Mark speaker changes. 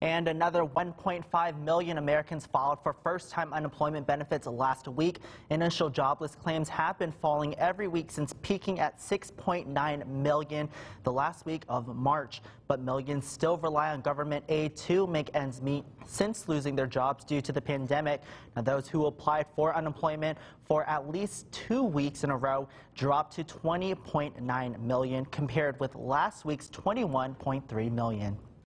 Speaker 1: And another 1.5 million Americans filed for first-time unemployment benefits last week. Initial jobless claims have been falling every week since peaking at 6.9 million the last week of March. But millions still rely on government aid to make ends meet since losing their jobs due to the pandemic. Now, those who applied for unemployment for at least 2 weeks in a row dropped to 20.9 million compared with last week's 21.3 million.